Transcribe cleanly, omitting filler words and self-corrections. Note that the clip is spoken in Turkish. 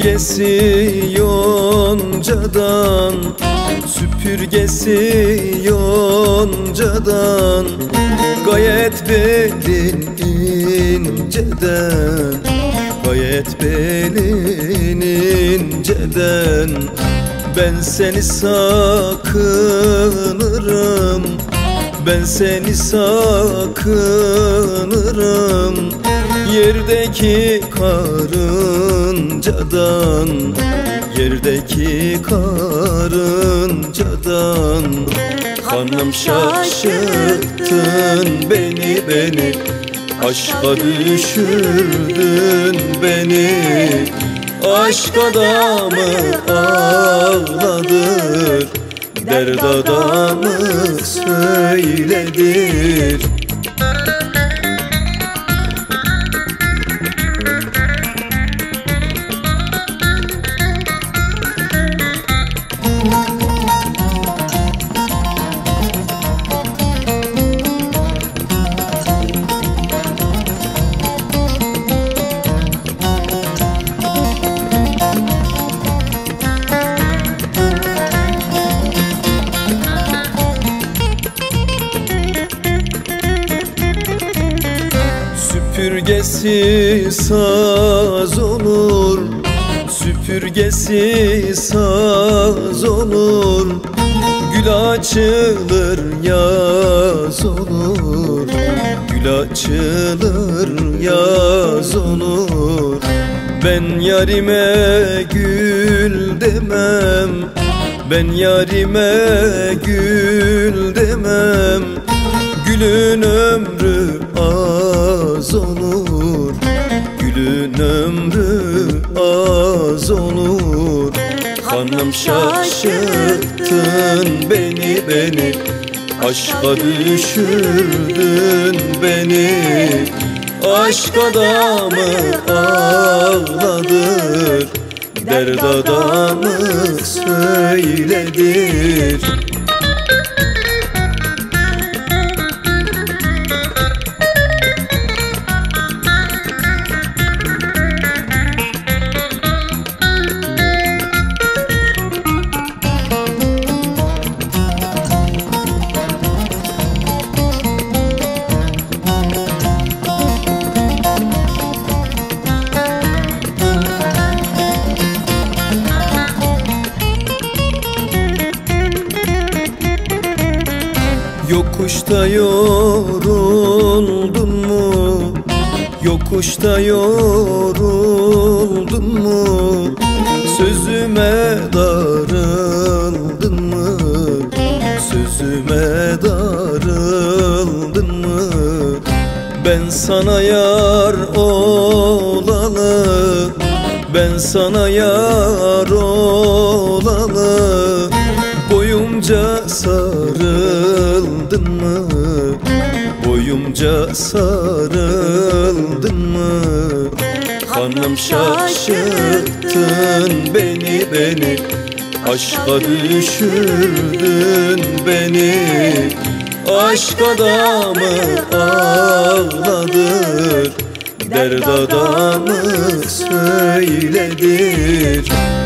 Süpürgesi yoncadan, süpürgesi yoncadan, gayet belin inceden, gayet belin inceden. Ben seni sakınırım, ben seni sakınırım. Yerdeki karıncadan, yerdeki karıncadan. Hanım şaşırttın beni, aşka düşürdün beni. Aşk adamı ağladır, derd adamı söyledir. Süpürgesi saz olur, süpürgesi saz olur. Gül açılır yaz olur, gül açılır yaz olur. Ben yarime gül demem, ben yarime gül demem. Gülün ömrü az olur, gülün ömrü az olur. Hanım şaşırttın beni, aşka düşürdün beni. Aşk adamı ağladır, derd adamı söyledir. Yokuşta yoruldun mu? Yokuşta yoruldun mu? Sözüme darıldın mı? Sözüme darıldın mı? Ben sana yar olalı, ben sana yar olalı. Boyumca sarıldın mı? Boyumca sarıldın mı? Hanım şaşırttın beni, aşka düşürdün beni. Aşk adamı ağladır, derd adamı söyledir.